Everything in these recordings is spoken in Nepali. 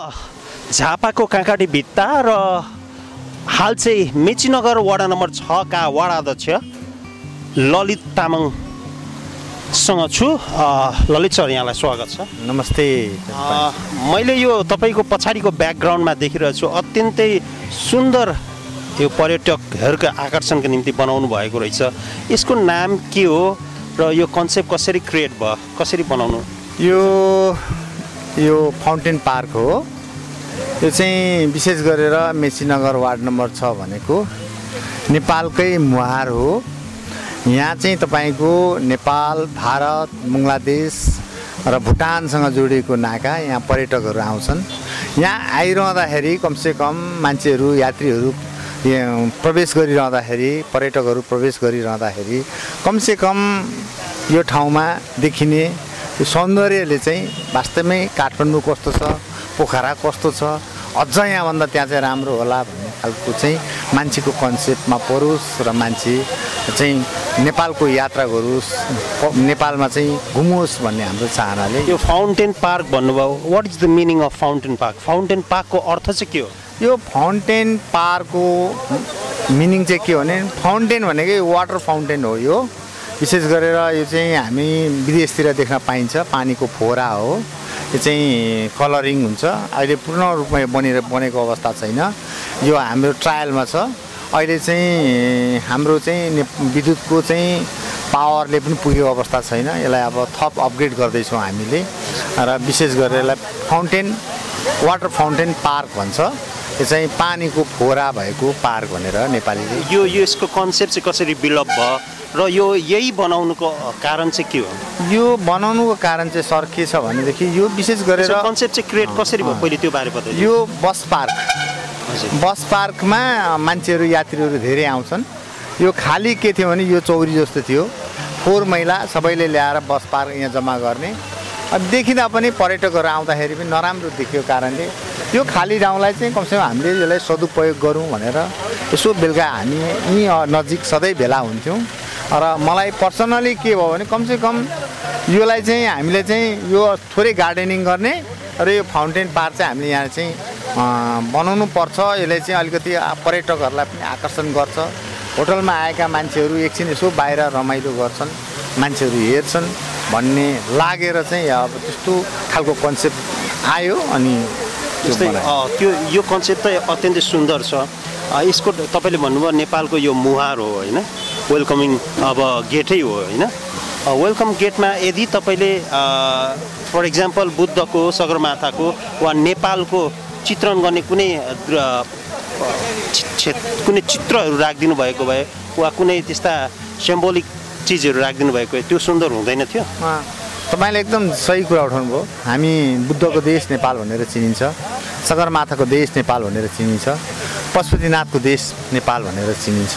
झापाको काँकाटी भित्ता र हाल चाहिँ मेचीनगर वडा नम्बर 6 का वडा अध्यक्ष ललित तामाङसँग छु। ललित सर, यहाँलाई स्वागत छ। नमस्ते। मैले यो तपाईँको पछाडिको ब्याकग्राउन्डमा देखिरहेको छु, अत्यन्तै सुन्दर यो पर्यटकहरूको आकर्षणको निम्ति बनाउनु भएको रहेछ। यसको नाम के हो र यो कन्सेप्ट कसरी क्रिएट भयो, कसरी बनाउनु? यो फाउन्टेन पार्क हो। यो चाहिँ विशेष गरेर मेचीनगर वार्ड नम्बर 6 भनेको नेपालकै मुहार हो। यहाँ चाहिँ तपाईँको नेपाल, भारत, बङ्गलादेश र भुटानसँग जोडिएको नाका। यहाँ पर्यटकहरू आउँछन्। यहाँ आइरहँदाखेरि कमसेकम मान्छेहरू, यात्रीहरू प्रवेश गरिरहँदाखेरि, पर्यटकहरू प्रवेश गरिरहँदाखेरि कमसेकम यो ठाउँमा देखिने यो सौन्दर्यले चाहिँ वास्तवमै काठमाडौँ कस्तो छ, पोखरा कस्तो छ, अझ यहाँभन्दा त्यहाँ चाहिँ राम्रो होला भन्ने खालको चाहिँ मान्छेको कन्सेप्टमा परोस् र मान्छे चाहिँ नेपालको यात्रा गरोस्, नेपालमा चाहिँ घुमोस् भन्ने हाम्रो चाहनाले यो फाउन्टेन पार्क भन्नुभयो। What is the meaning of fountain park? Fountain पार्कको अर्थ चाहिँ के हो? यो फाउन्टेन पार्कको मिनिङ चाहिँ के हो भने, फाउन्टेन भनेकै वाटर फाउन्टेन हो। यो विशेष गरेर यो चाहिँ हामी विदेशतिर देख्न पाइन्छ, पानीको फोहरा हो। यो चाहिँ कलरिङ हुन्छ। अहिले पूर्ण रूपमा बनेको अवस्था छैन। यो हाम्रो ट्रायलमा छ। अहिले चाहिँ हाम्रो चाहिँ विद्युतको चाहिँ पावरले पनि पुगेको अवस्था छैन। यसलाई अब थप अपग्रेड गर्दैछौँ हामीले र विशेष गरेर यसलाई वाटर फाउन्टेन पार्क भन्छ। यो चाहिँ पानीको फोहरा भएको पार्क भनेर नेपालीले। यसको कन्सेप्ट चाहिँ कसरी बिल्डअप भयो र यो यही बनाउनुको कारण चाहिँ के हो? यो बनाउनुको कारण चाहिँ सर के छ भनेदेखि यो विशेष गरेर कन्सेप्ट चाहिँ क्रिएट कसरी भयो, पहिले त्यो बारे बताइदिनु। यो बस पार्कमा मान्छेहरू, यात्रीहरू धेरै आउँछन्। यो खाली के थियो भने यो चौरी जस्तो थियो, फोहोर मैला सबैले ल्याएर बस पार्क यहाँ जम्मा गर्ने। अब देखिँदा पनि पर्यटकहरू आउँदाखेरि पनि नराम्रो देखियो कारणले यो खाली ठाउँलाई चाहिँ कमसेकम हामीले यसलाई सदुपयोग गरौँ भनेर यसो बेलुका हामी यहीँ नजिक सधैँ भेला हुन्थ्यौँ। र मलाई पर्सनली के भयो भने कमसेकम योलाई चाहिँ हामीले चाहिँ यो थोरै गार्डनिङ गर्ने र यो फाउन्टेन पार्क चाहिँ हामीले यहाँ चाहिँ बनाउनु पर्छ। यसले चाहिँ अलिकति पर्यटकहरूलाई पनि आकर्षण गर्छ। होटलमा आएका मान्छेहरू एकछिन यसो बाहिर रमाइलो गर्छन्, मान्छेहरू हेर्छन् भन्ने लागेर चाहिँ अब त्यस्तो खालको कन्सेप्ट आयो। अनि यो कन्सेप्ट त अत्यन्तै सुन्दर छ। यसको तपाईँले भन्नुभयो नेपालको यो मुहार हो होइन, वेलकमिङ अब गेटै हो होइन। वेलकम गेटमा यदि तपाईँले फर इक्जाम्पल बुद्धको, सगरमाथाको वा नेपालको चित्रण गर्ने कुनै चित्रहरू राखिदिनु भएको भए वा कुनै त्यस्ता सिम्बोलिक चिजहरू राखिदिनु भएको भए त्यो सुन्दर हुँदैन थियो? तपाईँले एकदम सही कुरा उठाउनु भयो। हामी बुद्धको देश नेपाल भनेर चिनिन्छ, सगरमाथाको देश नेपाल भनेर चिनिन्छ, पशुपतिनाथको देश नेपाल भनेर चिनिन्छ।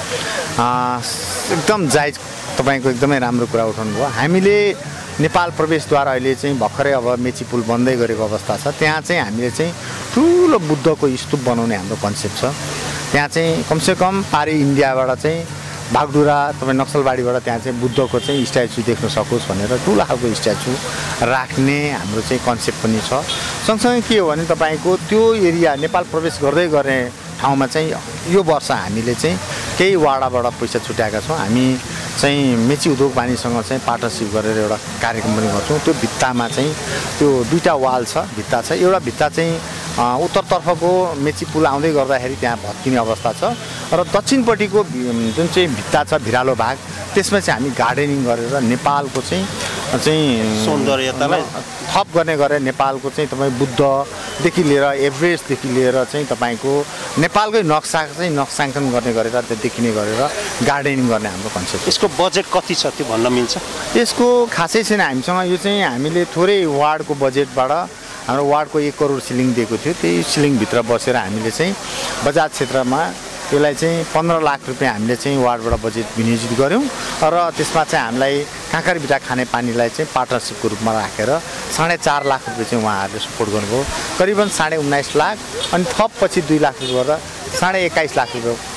एकदम जायज, तपाईँको एकदमै राम्रो कुरा उठाउनु भयो। हामीले नेपाल प्रवेशद्वार अहिले चाहिँ भर्खरै अब मेची पुल बन्दै गरेको अवस्था छ। त्यहाँ चाहिँ हामीले चाहिँ ठुलो बुद्धको स्तूप बनाउने हाम्रो कन्सेप्ट छ। त्यहाँ चाहिँ कमसेकम पारी इन्डियाबाट चाहिँ बागडुरा, तपाईँ नक्सलबाडीबाट त्यहाँ चाहिँ बुद्धको चाहिँ स्ट्याचु देख्न सकोस् भनेर ठुलो खालको स्ट्याचु राख्ने हाम्रो चाहिँ कन्सेप्ट पनि छ। सँगसँगै के हो भने तपाईँको त्यो एरिया नेपाल प्रवेश गर्दै गर्ने ठाउँमा चाहिँ यो वर्ष हामीले चाहिँ केही वाडाबाट पैसा छुट्याएका छौँ। हामी चाहिँ मेची उद्योग वाणीसँग चाहिँ पार्टनरसिप गरेर एउटा कार्यक्रम पनि गर्छौँ। त्यो भित्तामा चाहिँ त्यो दुईवटा वाल छ, भित्ता छ। एउटा भित्ता चाहिँ उत्तरतर्फको मेची पुल आउँदै गर्दाखेरि त्यहाँ भत्किने अवस्था छ र दक्षिणपट्टिको जुन चाहिँ भित्ता छ, भिरालो भाग, त्यसमा चाहिँ हामी गार्डनिङ गरेर नेपालको चाहिँ सौन्दर्यतालाई थप गर्ने गरेर नेपालको चाहिँ तपाईँ बुद्धदेखि लिएर एभरेस्टदेखि लिएर चाहिँ तपाईँको नेपालकै नक्सा चाहिँ नक्साङ्कन गर्ने गरेर त्यो देखिने गरेर गार्डनिङ गर्ने हाम्रो कन्सेप्ट। यसको बजेट कति छ त्यो भन्न मिल्छ? यसको खासै छैन हामीसँग। यो चाहिँ हामीले थोरै वार्डको बजेटबाट हाम्रो वार्डको 1 करोड सिलिङ दिएको थियो। त्यही सिलिङभित्र बसेर हामीले चाहिँ बजार क्षेत्रमा त्यसलाई चाहिँ 15 लाख रुपियाँ हामीले चाहिँ वार्डबाट बजेट विनियोजित गऱ्यौँ र त्यसमा चाहिँ हामीलाई काँक्राबिटा खाने पानीलाई चाहिँ पार्टनरसिपको रूपमा राखेर 4.5 लाख रुपियाँ चाहिँ उहाँहरूले सपोर्ट गर्नुभयो। करिबन 19.5 लाख अनि थप पछि 2 लाख रुपियाँ गरेर 21.5 लाख रुपियाँ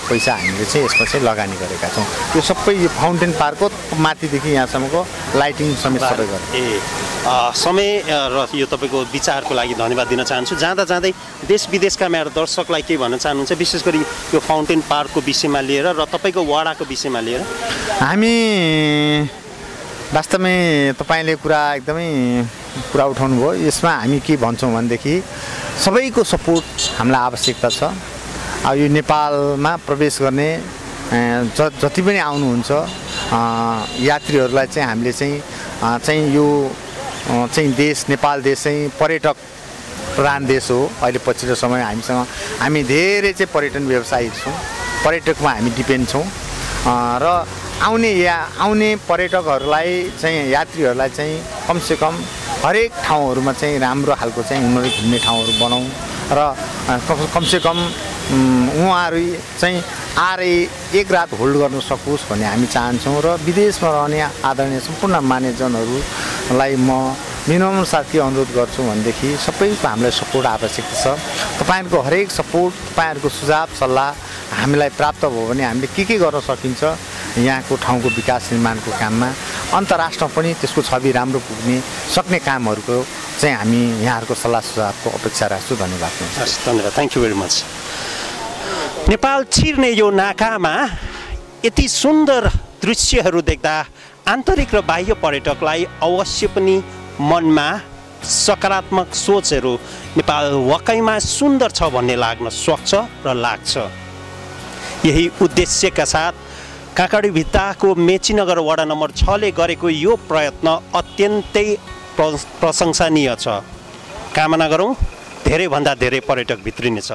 पैसा हामीले चाहिँ यसमा चाहिँ लगानी गरेका छौँ। यो सबै यो फाउन्टेन पार्कको माथिदेखि यहाँसम्मको लाइटिङ समेत सबै गरेर समय र यो तपाईँको विचारको लागि धन्यवाद दिन चाहन्छु। जाँदा जाँदै देश विदेशका मेरो दर्शकलाई के भन्न चाहनुहुन्छ, विशेष गरी यो फाउन्टेन पार्कको विषयमा लिएर र तपाईँको वडाको विषयमा लिएर? हामी वास्तवमै तपाईँले एकदमै कुरा उठाउनु भयो। यसमा हामी के भन्छौँ भनेदेखि सबैको सपोर्ट हामीलाई आवश्यकता छ। यो नेपालमा प्रवेश गर्ने जति पनि आउनुहुन्छ यात्रीहरूलाई चाहिँ हामीले चाहिँ यो चाहिँ देश नेपाल देश चाहिँ पर्यटक प्रधान देश हो। अहिले पछिल्लो समय हामी धेरै चाहिँ पर्यटन व्यवसायी छौँ, पर्यटकमा हामी डिपेन्ड छौँ र आउने पर्यटकहरूलाई चाहिँ यात्रीहरूलाई चाहिँ कमसेकम हरेक ठाउँहरूमा चाहिँ राम्रो खालको चाहिँ उनीहरू घुम्ने ठाउँहरू बनाउँ र कमसेकम उहाँहरू चाहिँ आएर एक रात होल्ड गर्नु सकोस् भन्ने हामी चाहन्छौँ। र विदेशमा रहने आदरणीय सम्पूर्ण मान्यजनहरूलाई म मिनिमम साथ के अनुरोध गर्छु भनेदेखि सबैको हामीलाई सपोर्ट आवश्यकता छ। तपाईँहरूको हरेक सपोर्ट, तपाईँहरूको सुझाव सल्लाह हामीलाई प्राप्त भयो भने हामीले के गर्न सकिन्छ यहाँको ठाउँको विकास निर्माणको काममा, अन्तर्राष्ट्रमा पनि त्यसको छवि राम्रो पुग्ने सक्ने कामहरूको चाहिँ हामी यहाँहरूको सल्लाह सुझावको अपेक्षा राख्छु। धन्यवाद। धन्यवाद, thank you very much. Nepal छिर्ने यो नाकामा यति सुन्दर दृश्यहरू देख्दा आन्तरिक र बाह्य पर्यटकलाई अवश्य पनि मनमा सकारात्मक सोचहरू नेपाल वाकैमा सुन्दर छ भन्ने लाग्न सक्छ र लाग्छ। यही उद्देश्यका साथ काँकडी भित्ताको मेचीनगर वडा नम्बर 6 ले गरेको यो प्रयत्न अत्यन्तै प्रशंसनीय छ। कामना गरौँ धेरैभन्दा धेरै पर्यटक भित्रिनेछ।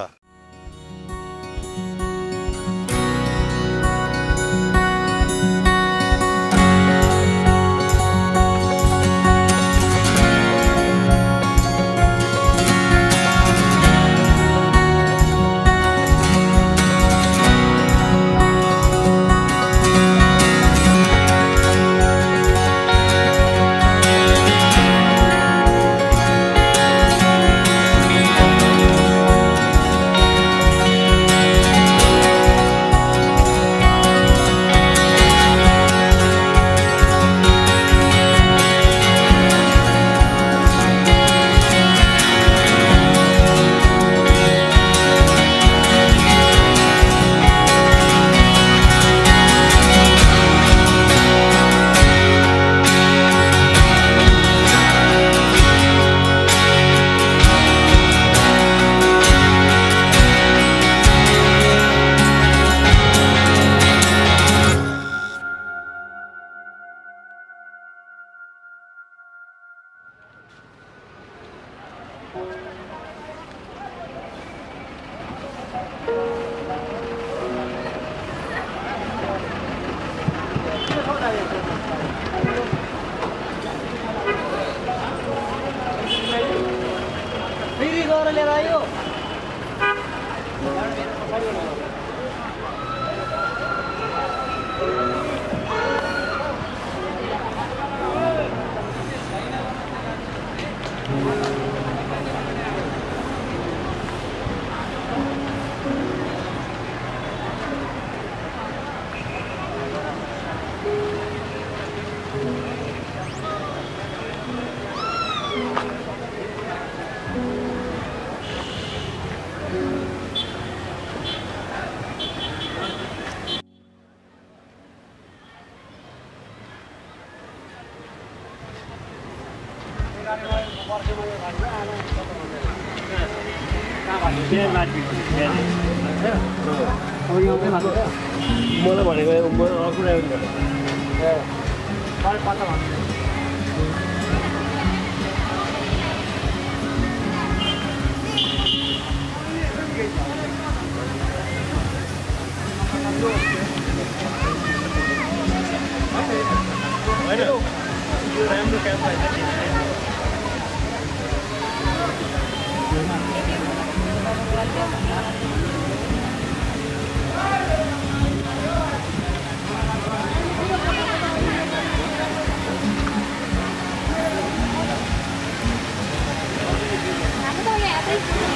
मलाई भनेको राम्रो क्याम्प Aku tahu ya,